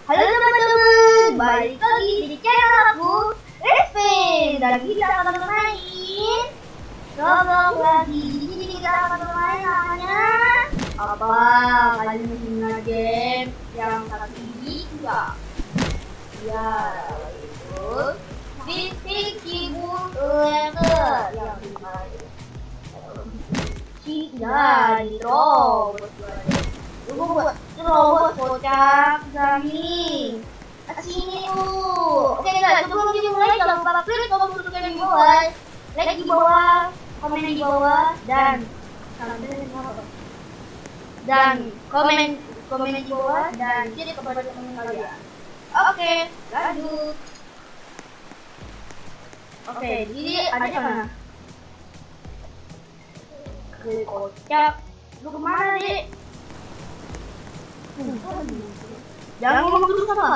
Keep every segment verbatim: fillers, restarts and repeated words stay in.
Halo teman-teman, balik lagi di channel aku, Respin. Dan kita akan bermain Roblox lagi. Di sini kita akan bermain namanya apa? Kalian punya game yang satu ini juga. Ya, itu Fisik Simulator yang dimain. Ya, di robot. Tunggu buat robot kocak Zami. Sini tuh. Oke guys, sebelum dimulai jangan lupa klik tombol subscribe di bawah, like di bawah, komen di bawah, dan dan komen komen di bawah dan share kepada teman kalian. Oke, lanjut. Oke, jadi ada mana? Klik kocak. Lu kemana deh? Jangan ngomong terus apa?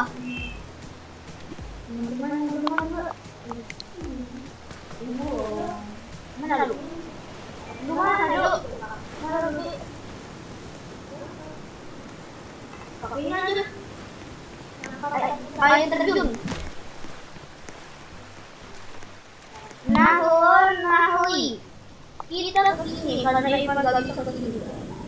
Gimana gimana? Mana lu? Lu mana lu? Mana lu? Pakainya aja. Pakai terjun. Nahon nahui. Kita begini karena Ivan gak bisa begini.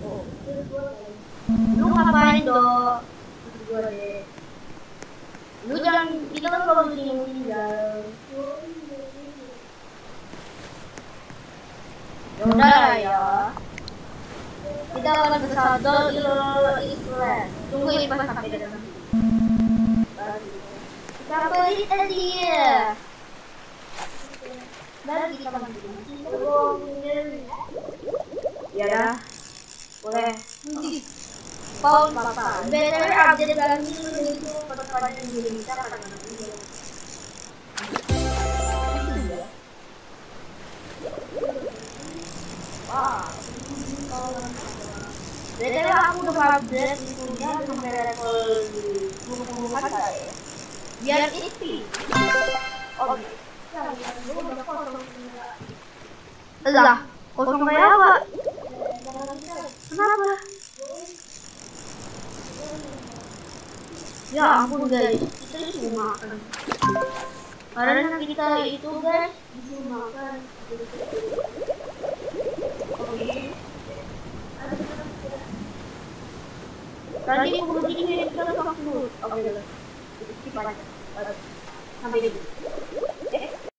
Lu ngapain dong? Gua deh. Lu jangan, kita kan kalau di sini tinggal. Ya udah ya. Kita akan bersabda Islam. Tunggu Ivan sampai datang. Kita beli tadi ya. Baru kita mandi. Ya dah. Boleh. Paul Papa. Better update lagi itu pada diri kita pada nanti. Wah. Better aku udah update itunya sampai level dua puluh kata ya. Biar ini. Oh. Lah, kosong kayak apa? Kenapa? Ya ampun guys, kita disuruh makan. Karena kita itu guys disuruh makan. Oke. Tadi aku begini kita langsung dulu. Oke, skip aja. Sampai di